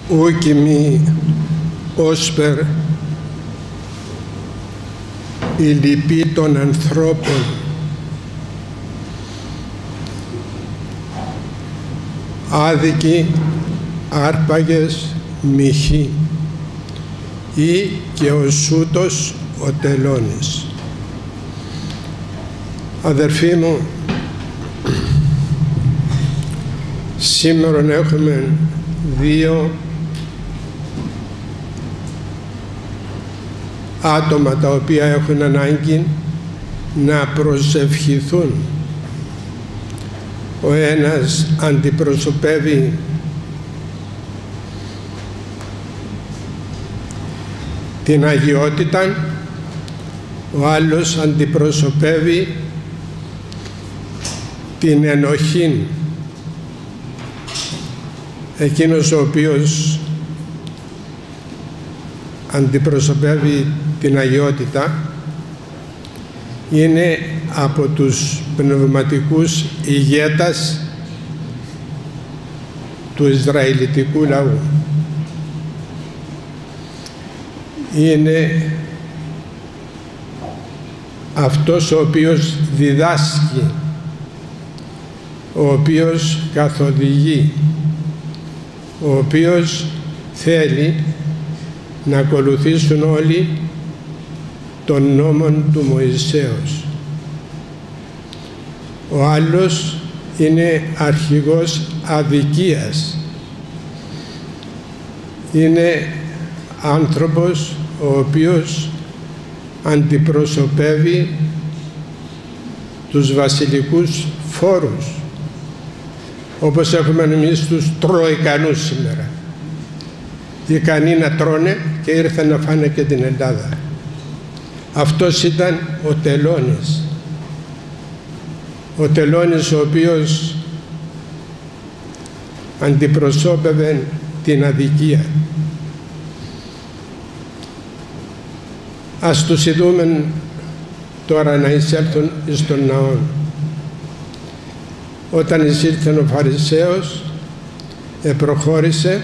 ούκ μη όσπερ η λυπή των ανθρώπων άδικοι άρπαγες μοιχοί ή και ο σούτος ο τελώνης. Αδερφοί μου, σήμερα έχουμε δύο άτομα τα οποία έχουν ανάγκη να προσευχηθούν. Ο ένας αντιπροσωπεύει την αγιότητα, ο άλλος αντιπροσωπεύει την ενοχή. Εκείνος ο οποίος αντιπροσωπεύει την αγιότητα είναι από τους πνευματικούς ηγέτας του Ισραηλιτικού λαού. Είναι αυτός ο οποίος διδάσκει, ο οποίος καθοδηγεί, ο οποίος θέλει να ακολουθήσουν όλοι των νόμων του Μωυσέως. Ο άλλος είναι αρχηγός αδικίας. Είναι άνθρωπος ο οποίος αντιπροσωπεύει τους βασιλικούς φόρους, όπως έχουμε εμείς τους Τροϊκανούς σήμερα. Ικανοί να τρώνε και ήρθαν να φάνε και την Ελλάδα. Αυτός ήταν ο τελώνης. Ο τελώνης ο οποίος αντιπροσώπευε την αδικία. Ας τους ειδούμε τώρα να εισέλθουν στον ναό. Όταν εισήλθε ο Φαρισαίος, προχώρησε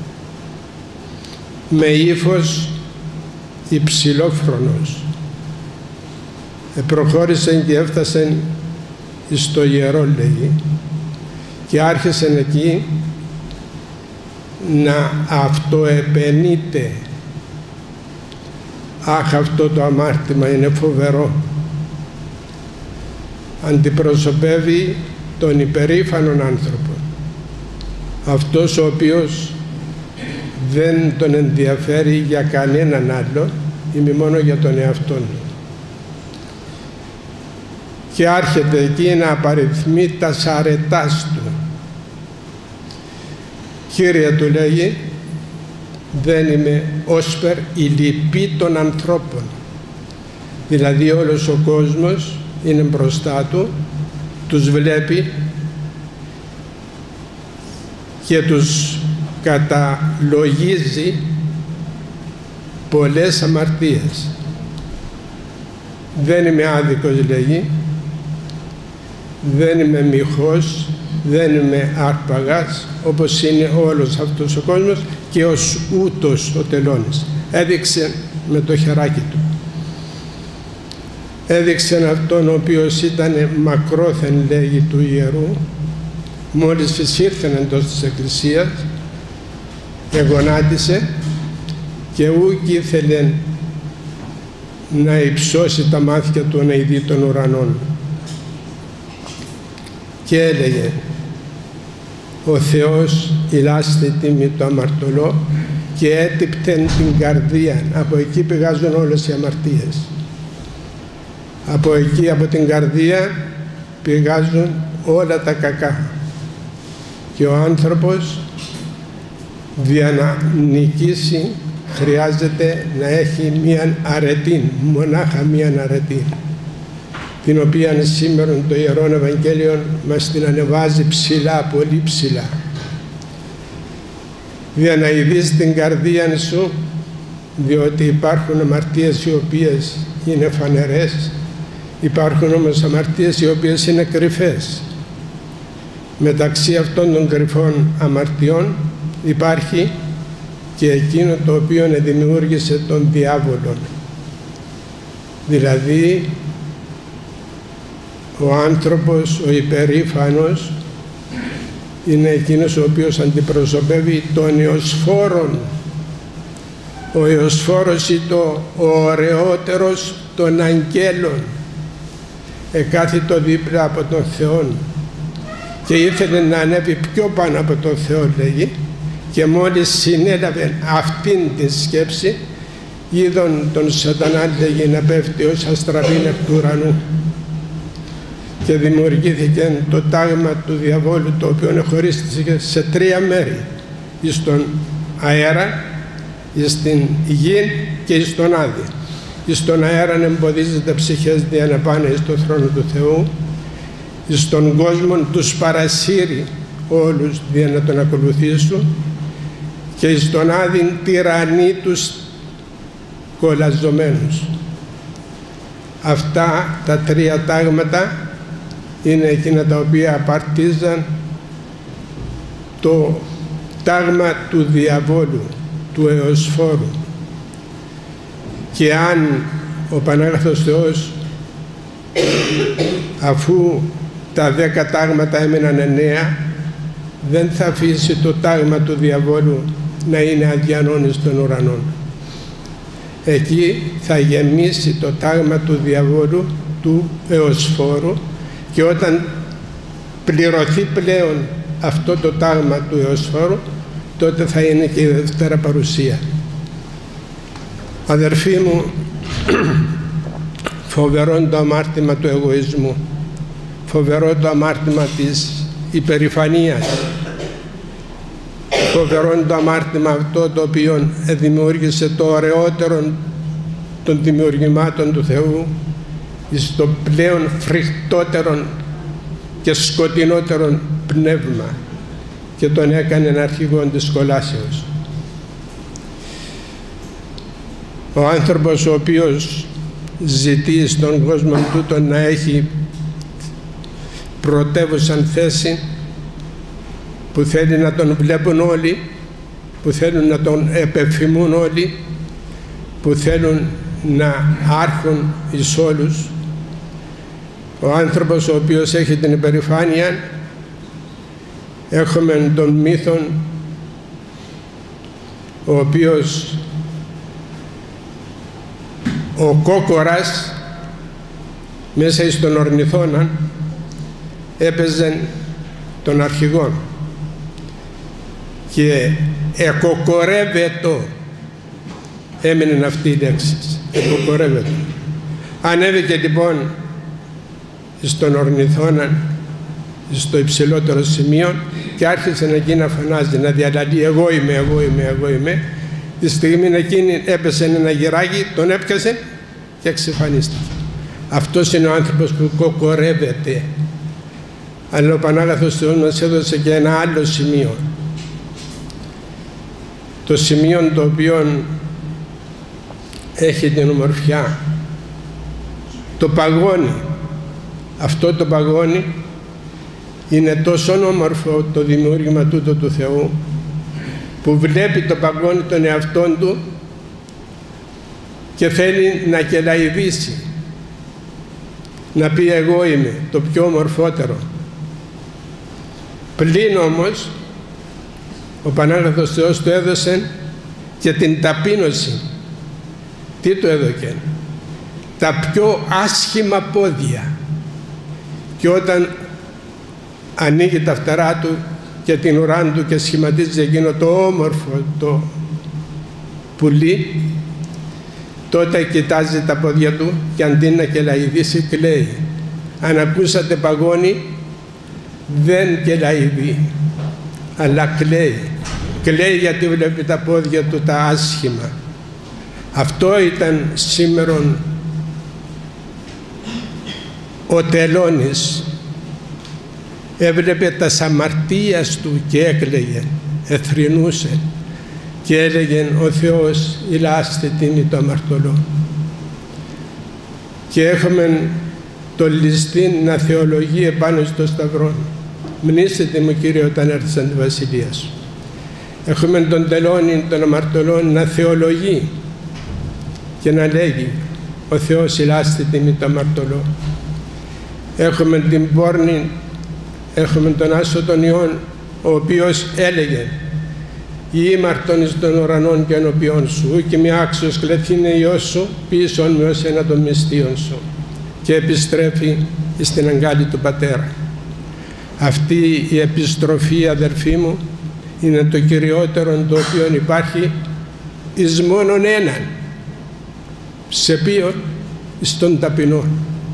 με ύφος υψηλόφρονος. Προχώρησε και έφτασε στο ιερό, λέγει, και άρχισε εκεί να αυτοεπαινείται. Αχ, αυτό το αμάρτημα είναι φοβερό. Αντιπροσωπεύει τον υπερήφανον άνθρωπο. Αυτός ο οποίος δεν τον ενδιαφέρει για κανέναν άλλο, ή μόνο για τον εαυτόν του. Και άρχεται εκεί να απαριθμεί τα αρετάς του. Κύριε, του λέγει, δεν είμαι όσπερ η λυπή των ανθρώπων. Δηλαδή όλος ο κόσμος είναι μπροστά του, τους βλέπει και τους καταλογίζει πολλές αμαρτίες. Δεν είμαι άδικος, λέγει, δεν είμαι μοιχός, δεν είμαι άρπαγας, όπως είναι όλος αυτός ο κόσμος, και ως ούτως ο τελώνης. Έδειξε με το χεράκι του. Έδειξε αυτόν ο οποίος ήταν μακρόθεν, λέγει, του ιερού. Μόλις φυσήρθεν εντός της εκκλησίας, εγωνάτισε και ούκ ήθελε να υψώσει τα μάτια του να ειδεί των ουρανών. Και έλεγε, ο Θεός ηλάστη τιμή το αμαρτωλό και έτυπτεν την καρδία. Από εκεί πηγάζουν όλες οι αμαρτίες. Από εκεί, από την καρδία, πηγάζουν όλα τα κακά. Και ο άνθρωπος για να νικήσει χρειάζεται να έχει μίαν αρετή, μονάχα μίαν αρετή, την οποία σήμερα το Ιερό Ευαγγέλιο μας την ανεβάζει ψηλά, πολύ ψηλά. Για να ειδείς την καρδία σου, διότι υπάρχουν αμαρτίες οι οποίες είναι φανερές, υπάρχουν όμως αμαρτίες οι οποίες είναι κρυφές. Μεταξύ αυτών των κρυφών αμαρτιών υπάρχει και εκείνο το οποίο δημιούργησε τον διάβολο. Δηλαδή ο άνθρωπος, ο υπερήφανος, είναι εκείνος ο οποίος αντιπροσωπεύει τον Ιωσφόρον. Ο Ιωσφόρος ήταν ο ωραιότερος των αγγέλων, εκάθιτο δίπλα από τον Θεό και ήθελε να ανέβει πιο πάνω από τον Θεό, λέγει, και μόλις συνέλαβε αυτήν τη σκέψη, είδον τον Σατανά, λέγει, να πέφτει ως αστραπήν εκ του ουρανού και δημιουργήθηκε το τάγμα του διαβόλου, το οποίο χωρίστηκε σε 3 μέρη: στον αέρα, στην γη και στον άδη. Στον αέρα εμποδίζεται ψυχές δια να πάνε στον θρόνο του Θεού, στον κόσμο τους παρασύρει όλους δια να τον ακολουθήσουν, και στον άδη τυραννεί τους κολλαζομένους. Αυτά τα 3 τάγματα είναι εκείνα τα οποία απαρτίζαν το τάγμα του διαβόλου, του Εωσφόρου. Και αν ο Πανάγαθος Θεός, αφού τα 10 τάγματα έμειναν 9, δεν θα αφήσει το τάγμα του διαβόλου να είναι αδιανόν στον ουρανό. Εκεί θα γεμίσει το τάγμα του διαβόλου, του Εωσφόρου, και όταν πληρωθεί πλέον αυτό το τάγμα του Εωσφόρου, τότε θα είναι και η δεύτερα παρουσία. Αδερφοί μου, φοβερό το αμάρτημα του εγωισμού, φοβερό το αμάρτημα της υπερηφανίας, φοβερό το αμάρτημα αυτό το οποίο δημιούργησε το ωραιότερο των δημιουργημάτων του Θεού στο πλέον φρικτότερον και σκοτεινότερον πνεύμα και τον έκανε αρχηγόν της κολάσεως. Ο άνθρωπος ο οποίος ζητεί στον κόσμο τούτο να έχει πρωτεύουσαν θέση, που θέλει να τον βλέπουν όλοι, που θέλουν να τον επεφημούν όλοι, που θέλουν να άρχουν εις όλους, ο άνθρωπος ο οποίος έχει την υπερηφάνεια, έχουμε τον μύθον ο οποίος ο κόκορας μέσα στον ορνηθώνα έπαιζε τον αρχηγόν και εκοκορεύετο, έμεινε αυτή η λέξη, εκοκορεύετο. Ανέβηκε λοιπόν στον ορνηθώνα, στο υψηλότερο σημείο, και άρχισε εκεί να φωνάζει, να διαλαλεί εγώ είμαι, εγώ είμαι, εγώ είμαι. Τη στιγμή εκείνη έπεσε ένα γυράκι, τον έπιασε και εξεφανίστηκε. Αυτός είναι ο άνθρωπος που κοκορεύεται. Αλλά ο Πανάγαθος Θεός μας έδωσε και ένα άλλο σημείο. Το σημείο το οποίο έχει την ομορφιά, το παγόνι. Αυτό το παγόνι είναι τόσο όμορφο το δημιούργημα τούτο του Θεού, που βλέπει το παγόνι τον εαυτόν του και θέλει να κελαϊδήσει, να πει εγώ είμαι το πιο ομορφότερο. Πλην όμως ο Πανάγαθος Θεός του έδωσε και την ταπείνωση. Τι του έδωκε? Τα πιο άσχημα πόδια. Και όταν ανοίγει τα φτερά του και την ουρά του και σχηματίζει εκείνο το όμορφο το πουλί, τότε κοιτάζει τα πόδια του και αντί να κελαϊδήσει κλαίει. Αν ακούσατε παγόνι, δεν κελαϊδεί, αλλά κλαίει. Κλαίει γιατί βλέπει τα πόδια του τα άσχημα. Αυτό ήταν σήμερον ο τελώνης. Έβλεπε τα αμαρτίας του και έκλαιγε, εθρηνούσε και έλεγε ο Θεός ηλάστε τίμη το αμαρτωλό. Και έχουμε το ληστήν να θεολογεί επάνω στο σταυρό. Μνήσετε μου Κύριε όταν έρθεις σαν τη βασιλεία σου. Έχουμε τον τελώνη των αμαρτωλών να θεολογεί και να λέγει ο Θεός ηλάστη τιμή το αμαρτωλό. Έχουμε την πόρνη, έχουμε τον Άσο των Υιών, ο οποίος έλεγε «Ήμαρτον εις των ουρανών και ενώπιον σου, και μη άξιος κλεθήνε Υιός σου, πίσω με ως ένα των μυστίων σου», και επιστρέφει στην αγκάλη του Πατέρα. Αυτή η επιστροφή, αδερφοί μου, είναι το κυριότερο το οποίο υπάρχει εις μόνον έναν, σε ποιον? Στον ταπεινό.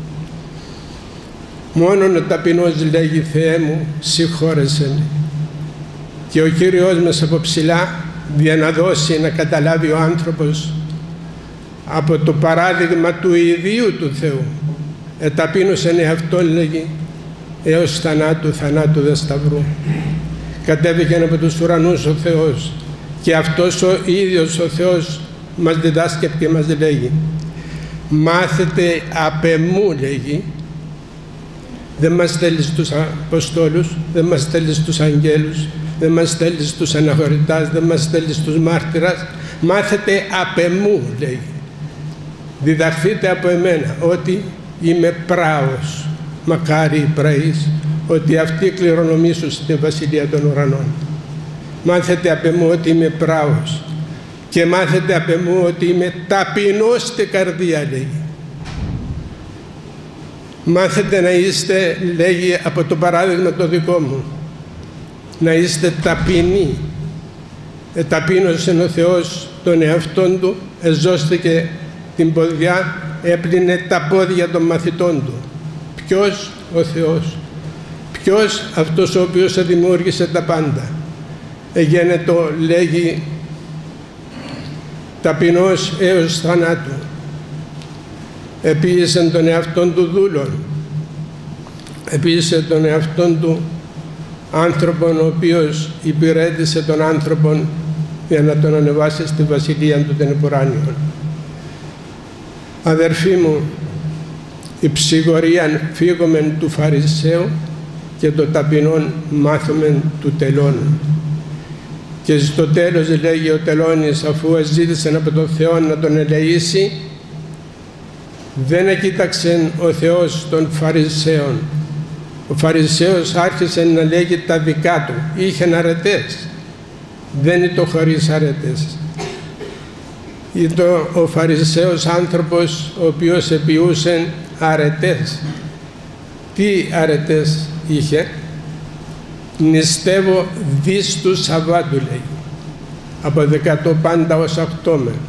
Μόνον ο ταπεινός λέγει «Θεέ μου, συγχώρεσέ με». Και ο Κύριος μας από ψηλά, για να δώσει να καταλάβει ο άνθρωπος από το παράδειγμα του ιδίου του Θεού, εταπείνωσεν εαυτόν, λέγει, έως θανάτου δε σταυρού. Κατέβηκε από τους ουρανούς ο Θεός, και αυτός ο ίδιος ο Θεός μας διδάσκει και μας λέγει «Μάθετε απ' εμού», λέγει. Δεν μας στέλνει στους Αποστόλους, δεν μας στέλνει στους αγγέλους, δεν μας στέλνει στους αναχωρητάς, δεν μας στέλνει στους μάρτυρας. Μάθετε απ' εμού, λέγει. Διδαχθείτε από εμένα ότι είμαι πράος, μακάρι οι πραείς, ότι αυτοί κληρονομήσουν στην Βασιλεία των Ουρανών. Μάθετε απ' εμού ότι είμαι πράος, και μάθετε απ' εμού ότι είμαι ταπεινός στην καρδία, λέγει. Μάθετε να είστε, λέγει, από το παράδειγμα το δικό μου, να είστε ταπεινοί. Εταπείνωσε ο Θεός τον εαυτόν του, εζώστηκε την ποδιά, έπλυνε τα πόδια των μαθητών του. Ποιος? Ο Θεός. Ποιος? Αυτός ο οποίος δημιούργησε τα πάντα. Εγένετο, λέγει, ταπεινός έως θανάτου. Επίησε τον εαυτόν του δούλων. Επίησε τον εαυτόν του άνθρωπον, ο οποίος υπηρέτησε τον άνθρωπον για να τον ανεβάσει στη βασιλεία του των επουράνιων. Αδερφοί μου, η ψυγορίαν φύγομεν του Φαρισαίου, και το ταπεινόν μάθομεν του τελώνου. Και στο τέλος, λέγει ο τελώνης, αφού ζήτησε από τον Θεό να τον ελεήσει, δεν εκοίταξε ο Θεός των Φαρισαίων. Ο Φαρισαίος άρχισε να λέγει τα δικά του. Είχε αρετές. Δεν είναι το χωρίς αρετές. Ήταν ο Φαρισαίος άνθρωπος ο οποίος επιούσε αρετές. Τι αρετές είχε? Νηστεύω δις του Σαββάτου, λέει. Από 10 πάντα ως 8 με.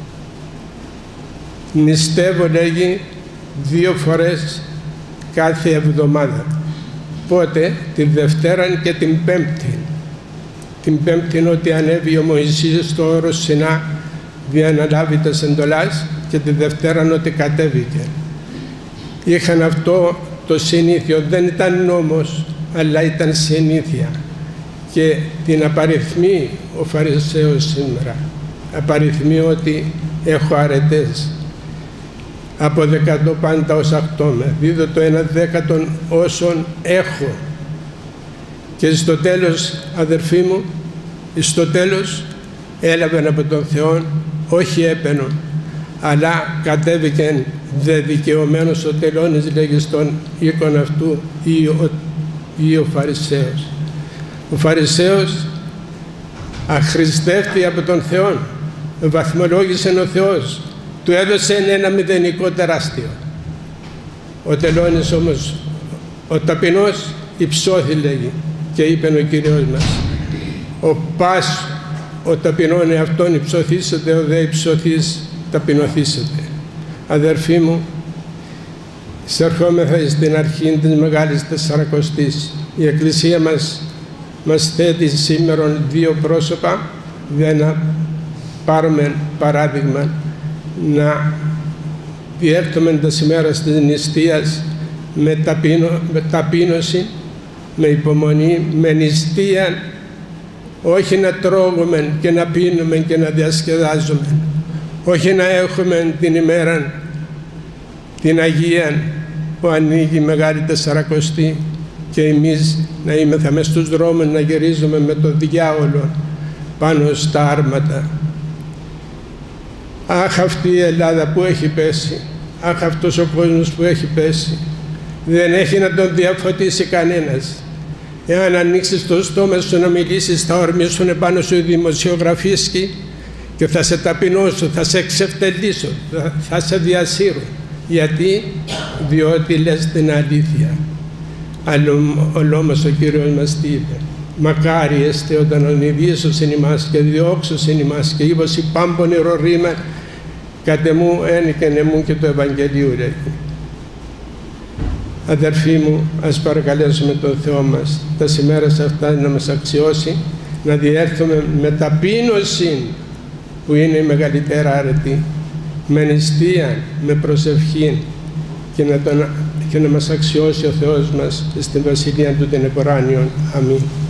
Νηστεύω, λέγει, 2 φορές κάθε εβδομάδα. Πότε? Τη Δευτέρα και την Πέμπτη. Την Πέμπτη είναι ότι ανέβη ο Μωυσής στο όρος Σινά για να λάβει τας εντολάς, και τη Δευτέρα είναι ότι κατέβηκε. Είχαν αυτό το συνήθειο, δεν ήταν νόμος, αλλά ήταν συνήθεια, και την απαριθμεί ο Φαρισαίος σήμερα. Απαριθμεί ότι έχω αρετές. Από 10 πάντα ως 8 με. Δίδω το 1/10 όσων έχω. Και στο τέλος, αδερφοί μου, στο τέλος έλαβαν από τον Θεό, όχι έπαινον, αλλά κατέβηκε δε δικαιωμένος ο τελώνης, λέγει, στον οίκον αυτού ή ο Φαρισαίος. Ο Φαρισαίος αχρηστεύτη από τον Θεό, βαθμολόγησε ο Θεός, του έδωσε ένα μηδενικό τεράστιο. Ο τελώνης όμως, ο ταπεινός, υψώθη, λέγει, και είπε ο Κύριος μας, ο πας ο ταπεινόν εαυτόν υψωθήσετε, ο δε υψωθείς ταπεινωθήσετε. Αδερφοί μου, εισερχόμεθα στην αρχή της Μεγάλης Τεσσαρακοστής. Η Εκκλησία μας θέτει σήμερα 2 πρόσωπα για να πάρουμε παράδειγμα, να διέρθουμε τα ημέρα της νηστείας με ταπείνωση, με υπομονή, με νηστεία, όχι να τρώγουμε και να πίνουμε και να διασκεδάζουμε, όχι να έχουμε την ημέρα την Αγία που ανοίγει η Μεγάλη Τεσσαρακοστή και εμείς να είμεθα μες στους δρόμους να γυρίζουμε με τον διάολο, πάνω στα άρματα. Αχ, αυτή η Ελλάδα που έχει πέσει, αχ, αυτός ο κόσμος που έχει πέσει, δεν έχει να τον διαφωτίσει κανένας. Εάν ανοίξεις το στόμα σου να μιλήσεις, θα ορμήσουν πάνω σου οι δημοσιογραφίσκοι και θα σε ταπεινώσουν, θα σε εξευτελίσουν, θα σε διασύρουν. Γιατί? Διότι λες την αλήθεια. Αλλά όμως ο Κύριος μας τι είπε? Μακάρι εστε όταν ονειδίσωσιν ημάς και διώξωσιν ημάς και ύβωση πάμπον ηρωρήμα κατ' εμού εν και νεμού και το Ευαγγελίου λέγει. Αδερφοί μου, ας παρακαλέσουμε τον Θεό μας τα σημέρας αυτά να μας αξιώσει, να διέρθουμε με ταπείνωση που είναι η μεγαλύτερα αρετή, με νηστεία, με προσευχή και να μας αξιώσει ο Θεός μας στην Βασιλεία του την Εποράνιον. Αμήν.